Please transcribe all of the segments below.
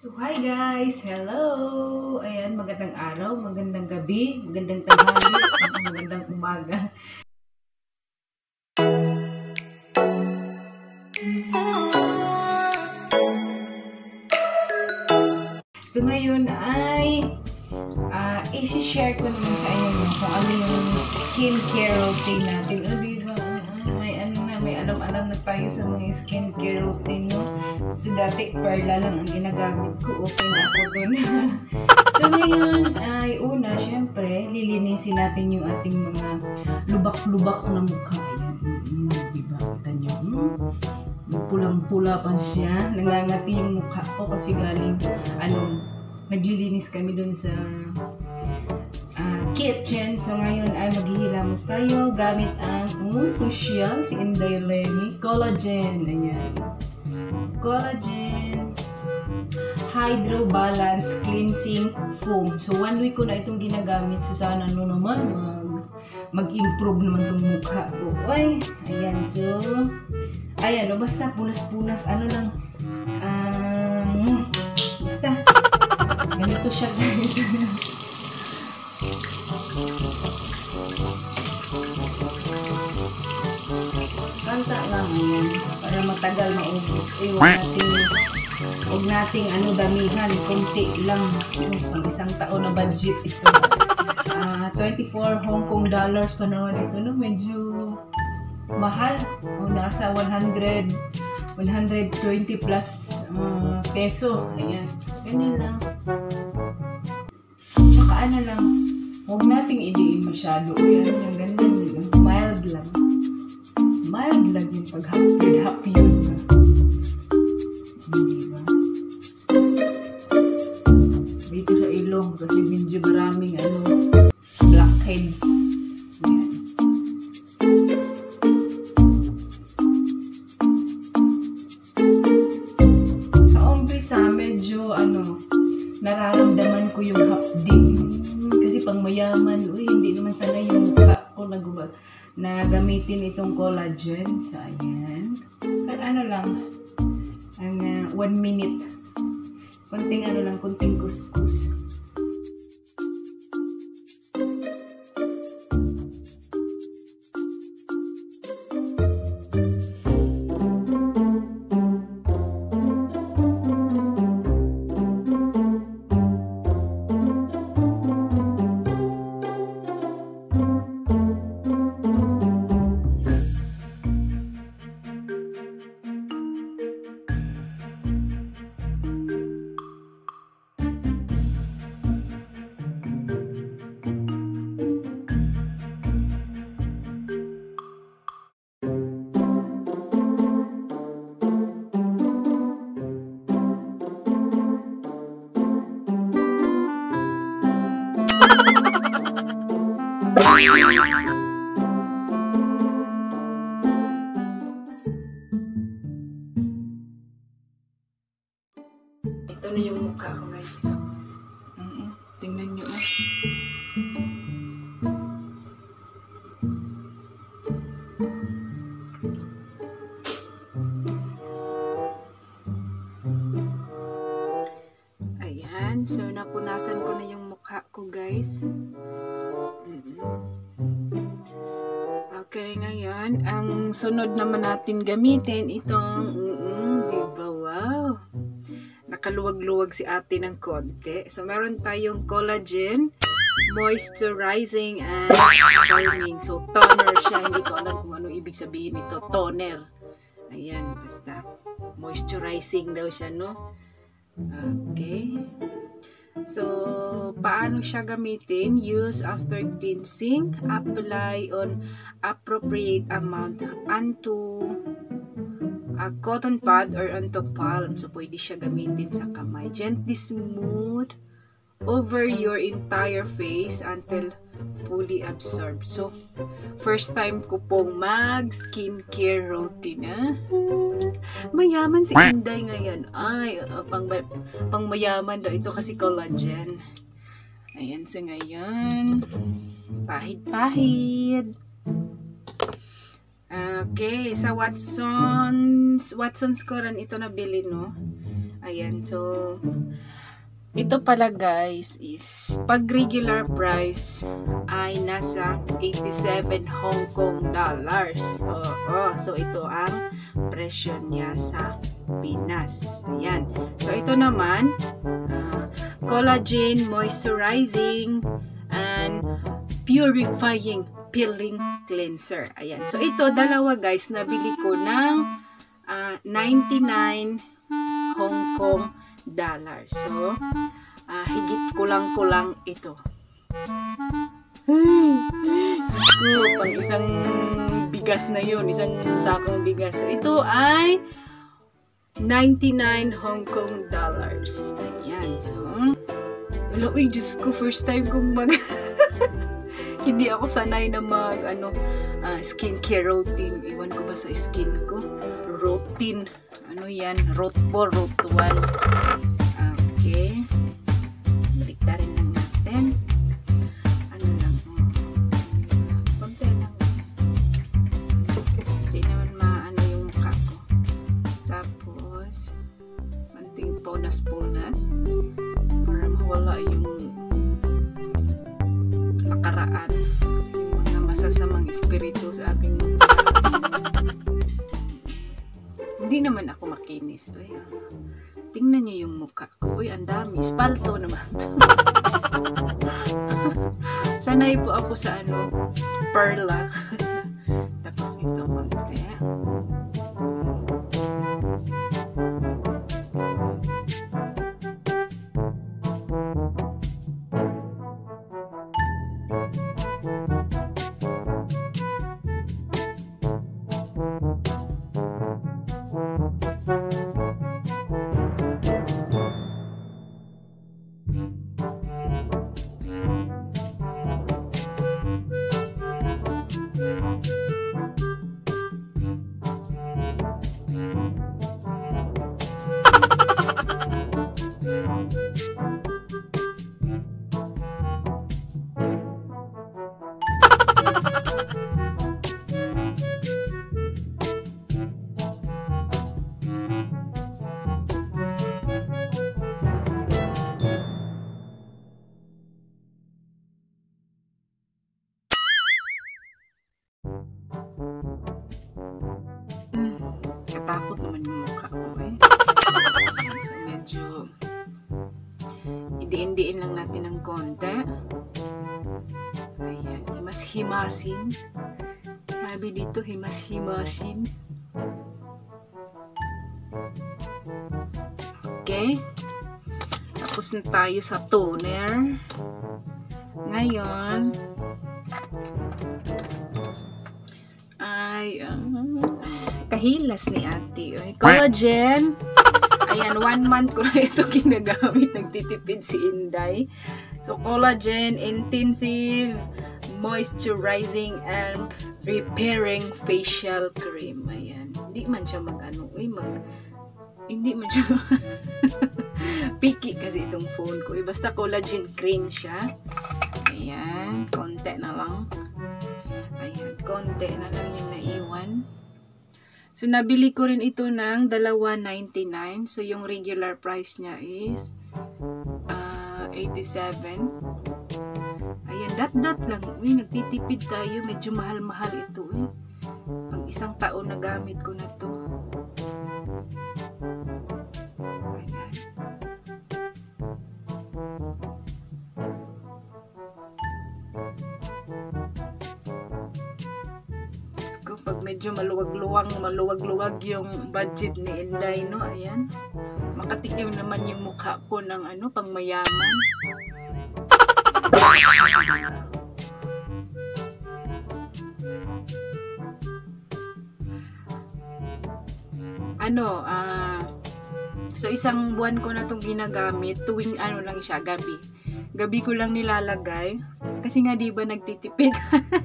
So, hi guys! Hello! Ayan, magandang araw, magandang gabi, magandang tanghali, magandang umaga. So, ngayon ay i-share ko naman sa inyo kung ano yung skincare routine natin. O, diba? May alam-alam na tayo sa mga skincare routine, no? So, dati perla lang ang ginagamit ko. Okay na ako dun. So, ngayon ay una, syempre, lilinisin natin yung ating mga lubak-lubak na mukha. Ayan. Diba? Kita nyo? Pulang-pula pa siya. Nangangati yung mukha ko kasi galing, naglilinis kami dun sa kitchen. So ngayon ay maghihilamos tayo gamit ang social si Inday Lenny collagen. Ayan. Collagen Hydro Balance Cleansing Foam. So 1 week ko na itong ginagamit. So sana naman mag-improve naman itong mukha ko. Ay, ayan. So ayan, basta punas-punas lang. Basta ganito siya guys. Kanta lang yan para matagal maubos. Huwag nating damihan, konti lang. Pang isang taon na budget ito. 24 Hong Kong dollars pa naman ito, no? Medyo mahal. Nasa 120 plus peso. Ayan. Ganyan lang. Tsaka lang, huwag nating idiin masyado. Ayan, yung ganda nila. Mild lang. Mild lang yung pag-happy yun. Diba? Dito sa ilong kasi medyo maraming blackheads. Ayan. Sa umpisa, medyo nararamdaman ko yung hapdi. Kasi pang mayaman, hindi naman sana yung mukha ko na gamitin itong collagen. So, ayan. Lang, ang 1 minute. Konting kuskus. Ito na yung mukha ko guys. Tingnan nyo. Ayan. So napunasan ko na yung mukha ko guys. Okay, ngayon, ang sunod naman natin gamitin itong, diba, wow, nakaluwag-luwag si ate ng konti. So, meron tayong collagen, moisturizing, and firming. So, toner siya. Hindi ko alam kung anong ibig sabihin ito. Toner. Ayan, basta. Moisturizing daw siya, no? Okay. So, paano siya gamitin? Use after cleansing. Apply on appropriate amount onto a cotton pad or onto palm. So, pwede siya gamitin sa kamay. Gently smooth over your entire face until fully absorbed. So, first time ko pong mag-skincare routine. Mayaman si Inday ngayon. Ay, pang mayaman daw ito kasi collagen. Ayan, so ngayon, pahid-pahid. Okay, sa Watson's ko rin ito nabili, no? Ayan, so ito pala guys is pag regular price ay nasa 87 Hong Kong dollars. So ito ang presyo niya sa Pinas. Ayan. So ito naman collagen moisturizing and purifying peeling cleanser. Ayan. So ito dalawa guys nabili ko ng 99 Hong Kong dollars. So, higit kulang-kulang ito. Diyos ko, pang isang bigas na yun, isang sakong bigas. So, ito ay 99 Hong Kong dollars. Ayan. So, wala, uy, Diyos ko, first time kong hindi ako sanay na skincare routine. Iwan ko ba sa skin ko? Routine. Ano yan? Root 4, root 1. Okay. Baliktarin lang natin. Ano lang. Konti lang. Hindi naman maano yung mukha ko. Tapos, manting punas-punas. Para mawala yung nakaraan. Yung mga masasamang espiritu sa aking mukha. Hindi naman ako makinis. Uy, tingnan niyo yung mukha ko. Uy, ang dami. Spalto naman. Sanay po ako sa perla. Tapos ito konti. Katakot naman yung mukha ko eh. So medyo idiin-diin lang natin ng konti. Ayan, himas-himasin. Sabi dito, himas-himasin. Okay. Tapos na tayo sa toner. Ngayon ay kahilas ni ate. Collagen. Ayan, 1 month ko na ito ginagamit. Nagtitipid si Inday. So, collagen, intensive, moisturizing, and repairing facial cream. Ayan. Hindi man siya hindi man siya picky kasi itong phone ko. Basta collagen cream siya. Ayan. Konti na lang. Ayan. Konti na lang yung naiwan. So, nabili ko rin ito ng $2.99. So, yung regular price niya is 87. Ayan, dat lang. Uy, nagtitipid tayo. Medyo mahal-mahal ito. Pag isang taon na gamit ko na to. Ayan. Pag medyo maluwag-luwag yung budget ni Inday, no? Ayan. Makatikim naman yung mukha ko ng pang mayaman. So isang buwan ko na itong ginagamit, tuwing lang siya, gabi. Gabi ko lang nilalagay. Kasi nga diba nagtitipid.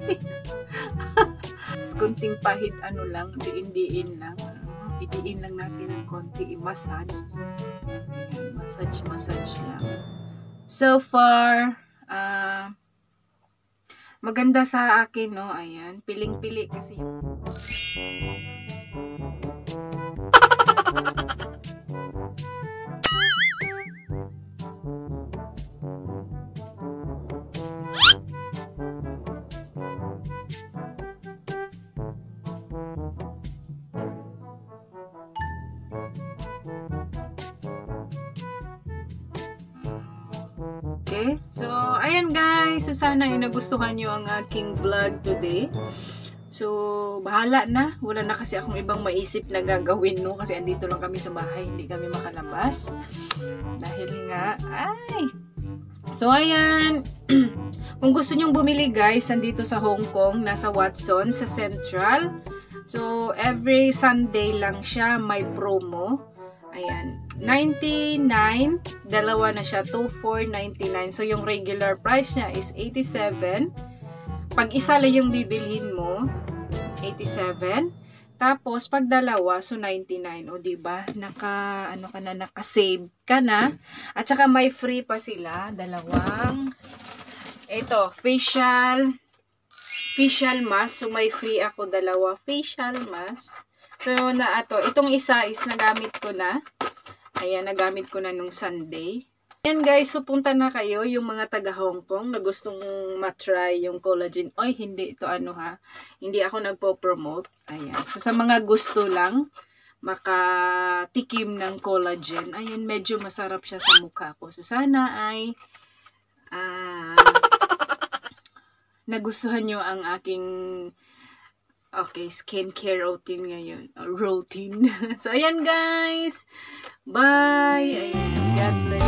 Kunting pahid lang, diin-diin lang. Idiin lang natin ng konti, i-massage. Massage lang. So far, maganda sa akin, no? Ayan, piling-pili kasi yung Okay? So, ayan guys. So, sana ay nagustuhan nyo ang aking vlog today. So, bahala na. Wala na kasi akong ibang maisip na gagawin, no? Kasi andito lang kami sa bahay. Hindi kami makalabas. Dahil nga, So, ayan. Kung gusto nyong bumili guys, andito sa Hong Kong, nasa Watson, sa Central. So, every Sunday lang siya, may promo. Ayan. 99, dalawa na siya, 24.99. So, yung regular price niya is 87. Pag isa lang yung bibilhin mo, 87. Tapos, pag dalawa, so 99. O, diba? Naka-save ka na. At saka may free pa sila. Dalawang, ito, facial mask. So, may free ako dalawa facial mask. So, itong isa is nagamit ko na. Ayan, nagamit ko na nung Sunday. Ayan guys, so punta na kayo yung mga taga Hong Kong na gustong matry yung collagen. Oy, hindi ito hindi ako nagpo-promote. Ayan, so sa mga gusto lang makatikim ng collagen. Ayan, medyo masarap siya sa mukha ko. So sana ay nagustuhan nyo ang aking skincare routine ngayon. So ayan guys. Bye. Ayan, God bless.